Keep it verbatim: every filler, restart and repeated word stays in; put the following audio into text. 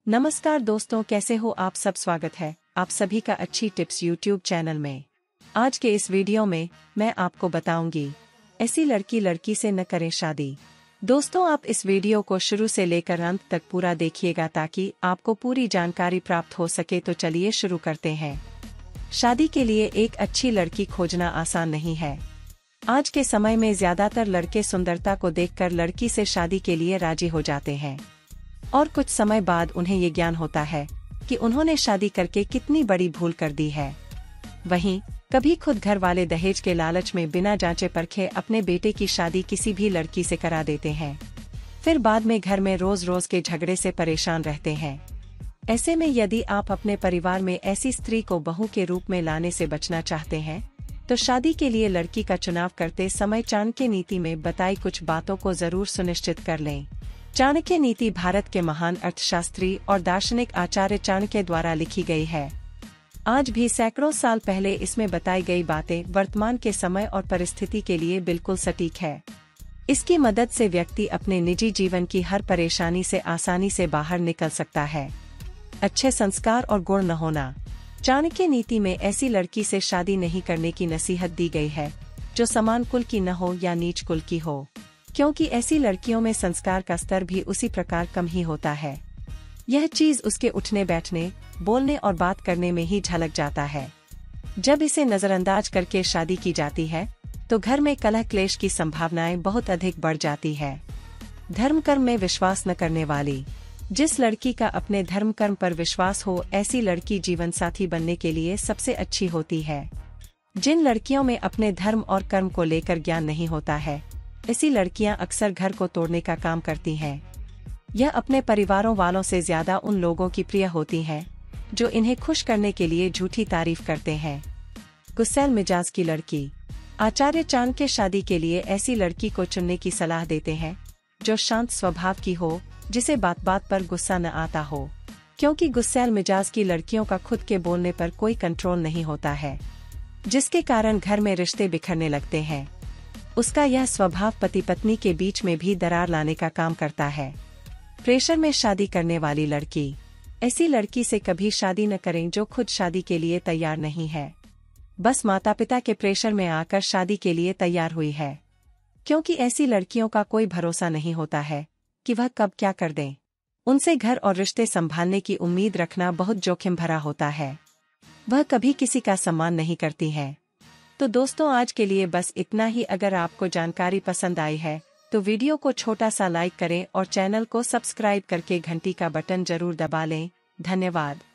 नमस्कार दोस्तों, कैसे हो आप सब। स्वागत है आप सभी का अच्छी टिप्स यूट्यूब चैनल में। आज के इस वीडियो में मैं आपको बताऊंगी ऐसी लड़की लड़की से न करें शादी। दोस्तों, आप इस वीडियो को शुरू से लेकर अंत तक पूरा देखिएगा ताकि आपको पूरी जानकारी प्राप्त हो सके। तो चलिए शुरू करते हैं। शादी के लिए एक अच्छी लड़की खोजना आसान नहीं है। आज के समय में ज्यादातर लड़के सुंदरता को देखकर लड़की से शादी के लिए राजी हो जाते हैं और कुछ समय बाद उन्हें ये ज्ञान होता है कि उन्होंने शादी करके कितनी बड़ी भूल कर दी है। वहीं कभी खुद घर वाले दहेज के लालच में बिना जांचे परखे अपने बेटे की शादी किसी भी लड़की से करा देते हैं। फिर बाद में घर में रोज रोज के झगड़े से परेशान रहते हैं। ऐसे में यदि आप अपने परिवार में ऐसी स्त्री को बहू के रूप में लाने से बचना चाहते हैं तो शादी के लिए लड़की का चुनाव करते समय चाणक्य नीति में बताई कुछ बातों को जरूर सुनिश्चित कर लें। चाणक्य नीति भारत के महान अर्थशास्त्री और दार्शनिक आचार्य चाणक्य द्वारा लिखी गई है। आज भी सैकड़ों साल पहले इसमें बताई गई बातें वर्तमान के समय और परिस्थिति के लिए बिल्कुल सटीक है। इसकी मदद से व्यक्ति अपने निजी जीवन की हर परेशानी से आसानी से बाहर निकल सकता है। अच्छे संस्कार और गुण न होना। चाणक्य नीति में ऐसी लड़की से शादी नहीं करने की नसीहत दी गई है जो समान कुल की न हो या नीच कुल की हो, क्योंकि ऐसी लड़कियों में संस्कार का स्तर भी उसी प्रकार कम ही होता है। यह चीज उसके उठने बैठने, बोलने और बात करने में ही झलक जाता है। जब इसे नजरअंदाज करके शादी की जाती है तो घर में कलह क्लेश की संभावनाएं बहुत अधिक बढ़ जाती है। धर्म कर्म में विश्वास न करने वाली। जिस लड़की का अपने धर्म कर्म पर विश्वास हो, ऐसी लड़की जीवन साथी बनने के लिए सबसे अच्छी होती है। जिन लड़कियों में अपने धर्म और कर्म को लेकर ज्ञान नहीं होता है, ऐसी लड़कियां अक्सर घर को तोड़ने का काम करती हैं। यह अपने परिवारों वालों से ज्यादा उन लोगों की प्रिय होती हैं जो इन्हें खुश करने के लिए झूठी तारीफ करते हैं। गुस्सैल मिजाज की लड़की। आचार्य चाणक्य शादी के लिए ऐसी लड़की को चुनने की सलाह देते हैं जो शांत स्वभाव की हो, जिसे बात बात पर गुस्सा न आता हो, क्योंकि गुस्सैल मिजाज की लड़कियों का खुद के बोलने पर कोई कंट्रोल नहीं होता है, जिसके कारण घर में रिश्ते बिखरने लगते हैं। उसका यह स्वभाव पति पत्नी के बीच में भी दरार लाने का काम करता है। प्रेशर में शादी करने वाली लड़की। ऐसी लड़की से कभी शादी न करें जो खुद शादी के लिए तैयार नहीं है, बस माता पिता के प्रेशर में आकर शादी के लिए तैयार हुई है, क्योंकि ऐसी लड़कियों का कोई भरोसा नहीं होता है कि वह कब क्या कर दें। उनसे घर और रिश्ते संभालने की उम्मीद रखना बहुत जोखिम भरा होता है। वह कभी किसी का सम्मान नहीं करती है। तो दोस्तों, आज के लिए बस इतना ही। अगर आपको जानकारी पसंद आई है तो वीडियो को छोटा सा लाइक करें और चैनल को सब्सक्राइब करके घंटी का बटन जरूर दबा लें। धन्यवाद।